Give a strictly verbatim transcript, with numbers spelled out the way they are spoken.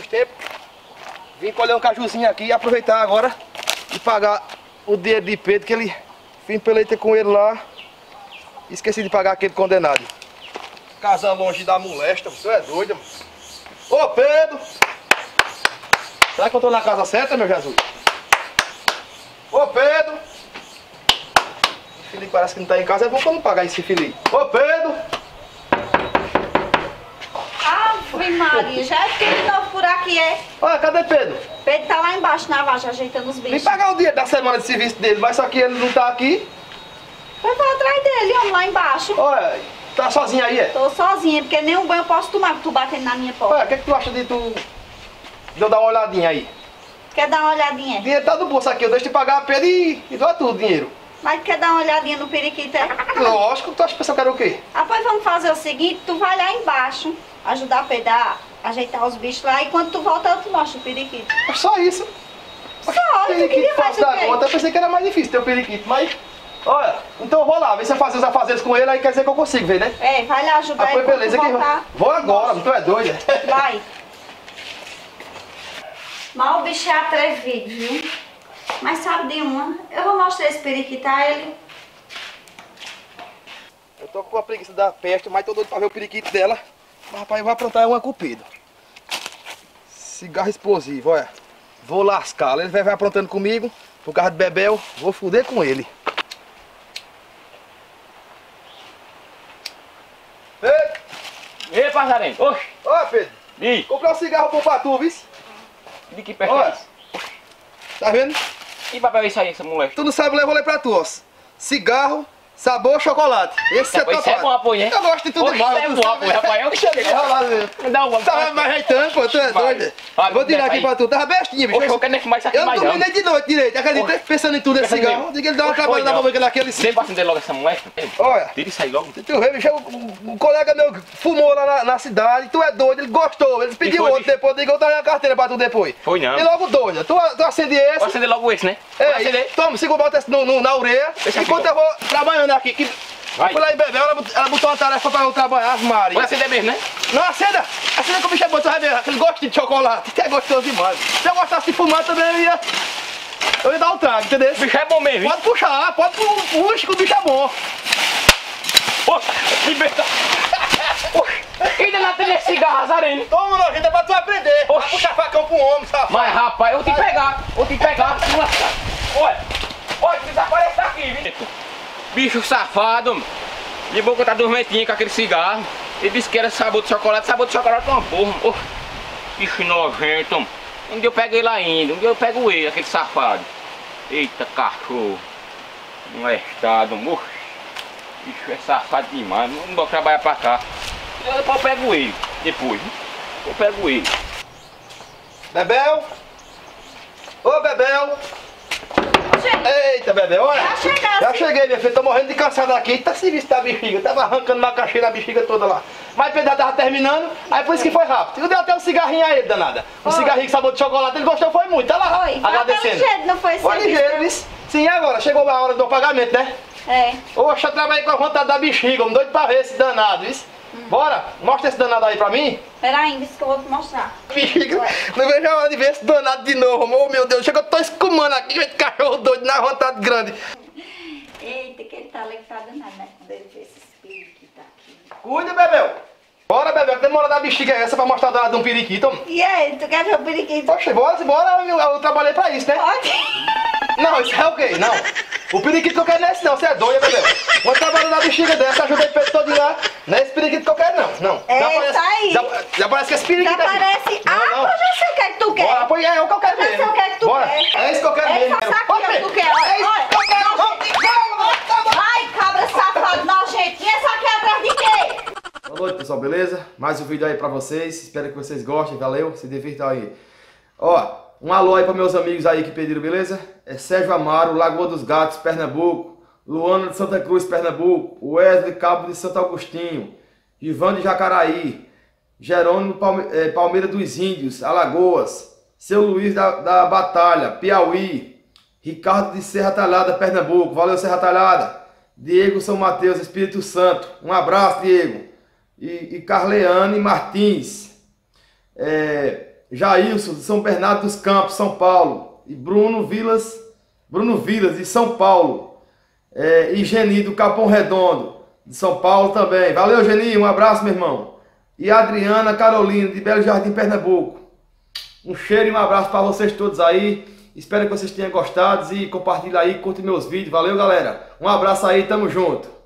tempo. Vim colher um cajuzinho aqui e aproveitar agora e pagar o dinheiro de Pedro, que ele vim peleita com ele lá. Esqueci de pagar aquele condenado. Casar longe da molesta, você é doido, mano. Ô Pedro! Será que eu tô na casa certa, meu Jesus? Ô Pedro! O Felipe parece que não tá em casa, é bom que eu não pagar esse Felipe. Ô Pedro! Ave Maria, já é tudo de novo por aqui, é? Olha, cadê Pedro? Pedro tá lá embaixo na vargem ajeitando os bichos. Vim pagar o dia da semana de serviço dele, mas só que ele não tá aqui. Vai pra atrás dele, homem, lá embaixo. Olha, tá sozinho aí, é? Tô sozinha, porque nem um banho eu posso tomar com tu batendo na minha porta. Olha, o que, é que tu acha de tu... de eu dar uma olhadinha aí? Quer dar uma olhadinha? O dinheiro tá no bolso aqui, eu deixo de pagar a Pedro e, e dou tudo o dinheiro. Mas quer dar uma olhadinha no periquito, é? Lógico, tu acha que o pessoal quer o quê? Ah, pois vamos fazer o seguinte, tu vai lá embaixo, ajudar a Pedro a ajeitar os bichos lá, e quando tu volta eu te mostro o periquito. É só isso. Só, tu periquito queria mais fácil o da quê? conta, eu pensei que era mais difícil ter o periquito, mas... Olha, então eu vou lá, ver se eu fazer os afazeres com ele, aí quer dizer que eu consigo ver, né? É, vai lá ajudar Ah, ele pois quando beleza, tu que voltar. vou agora, tu é doida. Vai. Mas o bicho é atrevido, viu? Mas sabe de uma? Eu vou mostrar esse periquito a ele. Eu tô com a preguiça da peste, mas tô doido pra ver o periquito dela. Mas rapaz, eu vou aprontar uma cupido. Cigarro explosivo, olha. Vou lascá-lo, ele vai, vai aprontando comigo. Por causa de Bebel, vou fuder com ele. Pedro! Ei, passarinho! Oxi! Ó, Pedro! Ih! Comprei um cigarro bom pra tu, viu? De que perto é Olha, isso? tá vendo? Que papel é isso aí, essa moleque? Tu não sabe, eu vou ler pra tu, ó. Cigarro, sabor, chocolate. Esse é Depois top. isso é bom apoio, hein? Eu gosto de tudo Oxe, demais. isso é bom apoio, rapaz. Eu cheguei. Me dá uma. Tava mais ajeitando, pô, tu é Vai. doido. Vai, Vou tirar desce aqui aí. pra tu. Tava bestinha, bicho. Oxe, eu quero nem fumar isso aqui Eu não mais não. dormi nem de noite direito, acredita? Oxe. Pensando em tudo esse Pensando cigarro. em- Diga ele dá uma Oxe, trabalho foi na não. boca daquele Nem pra acender logo essa moleque. Olha, Tira isso aí logo. tu vê, bicho, um, um colega meu fumou lá na, na cidade, tu é doido, ele gostou, ele pediu foi, outro bicho? depois, diga eu tava na carteira pra tu depois. Foi não. E logo doido, tu, tu acende esse. Vou acender logo esse, né? Vou É, acender. e- toma, segura, bota esse no, no, na orelha, Deixa aqui, enquanto eu vou trabalhando aqui. Que, Vai. fui lá em Bebel, ela, bot- ela botou uma tarefa pra eu trabalhar, as Maria. Vou acender mesmo, né? Não, acenda! Acenda que o bicho é bom, tu vai ver, aquele gostinho de chocolate, que é gostoso demais. Se eu gostasse de fumar também, eu ia, eu ia dar um trago, entendeu? O bicho é bom mesmo, hein? Pode puxar, pode pu- puxa que o bicho é bom. Oxe, que besta. Oxe, ainda não tem esse cigarro, azareno. Toma, nojento, é pra tu aprender. Vai Oxi. puxar facão pro homem, safado. Mas rapaz, eu vou te pegar. Vou te pegar. Olha, olha, desaparece daqui, viu? Bicho safado, mano. De boca tá dormentinho com aquele cigarro. Ele disse que era sabor de chocolate, sabor de chocolate é uma porra. Oh, bicho nojento, mano. Um dia eu pego ele ainda, um dia eu pego ele, aquele safado. Eita cachorro. Não é estado, moço. Bicho é safado demais, não vou trabalhar pra cá. Depois eu pego ele, depois. Eu pego ele. Bebel. Ô, Bebel. Eita, Bebel, olha. Já chegasse. Já cheguei, minha filha, tô morrendo de cansado aqui. Tá serviço da bexiga, tava arrancando macaxeira da bexiga toda lá. Mas o pedaço tava terminando, aí por isso que foi rápido. Eu dei até um cigarrinho a ele, danada. Um Foi. cigarrinho com sabor de chocolate, ele gostou, foi muito. Tá lá, Foi, foi agradecendo. ligeiro, não foi Foi serviço, ligeiro, não. viu? Sim, agora chegou a hora do pagamento, né? É. Oxe, eu trabalhei com a vontade da bexiga, homem, doido pra ver esse danado, viu? Bora, mostra esse danado aí pra mim. Peraí, isso que eu vou te mostrar. Bexiga, não vejo a hora de ver esse danado de novo, amor. Oh, meu Deus, chega, eu tô escumando aqui, esse cachorro doido, na vontade grande. Eita, que ele tá alegrado nada, né? Quando ele vê esse espírito que tá aqui. Cuida, Bebel. Bora, Bebel, que demora da bexiga é essa pra mostrar o danado de um periquito, homem? E aí, tu quer ver o periquito? Poxa, bora, bora, eu, eu trabalhei pra isso, né? Pode. Não, isso é o quê? Não. O periquito que eu quero não é esse não, você é doido, Bebel. Quando eu trabalho na bexiga dessa, ajudei o peito todo lá. Não é esse periquito que eu quero, não. Não. É Já esse parece- aí. Já, já parece que esse periquito Já aqui. parece. Não, Ah, não. eu já sei o que é que tu quer. Bora, pois é, é o que eu quero Eu já mesmo. sei o que é que tu Bora. quer. É isso que eu quero É mesmo. essa aqui Pode é o que ver. tu quer, olha. É isso Olha. que eu quero. Vamos. Ai, cabra safado, nojento. E essa aqui é atrás de quê? Boa noite, pessoal, beleza? Mais um vídeo aí pra vocês. Espero que vocês gostem, valeu? Se divirtam aí. Ó, um alô aí pra meus amigos aí que pediram, beleza? É Sérgio Amaro, Lagoa dos Gatos, Pernambuco. Luana de Santa Cruz, Pernambuco. Wesley Cabo de Santo Agostinho. Ivan de Jacaraí. Jerônimo Palme eh, Palmeira dos Índios, Alagoas. Seu Luiz da, da Batalha, Piauí. Ricardo de Serra Talhada, Pernambuco. Valeu, Serra Talhada. Diego São Mateus, Espírito Santo. Um abraço, Diego. E, e Carleane Martins. É, Jailson, de São Bernardo dos Campos, São Paulo. E Bruno Vilas, Bruno Vilas, de São Paulo. É, e Geni, do Capão Redondo, de São Paulo também. Valeu, Geni, um abraço, meu irmão. E Adriana Carolina, de Belo Jardim, Pernambuco. Um cheiro e um abraço para vocês todos aí. Espero que vocês tenham gostado e compartilhe aí, curte meus vídeos. Valeu, galera. Um abraço aí, tamo junto.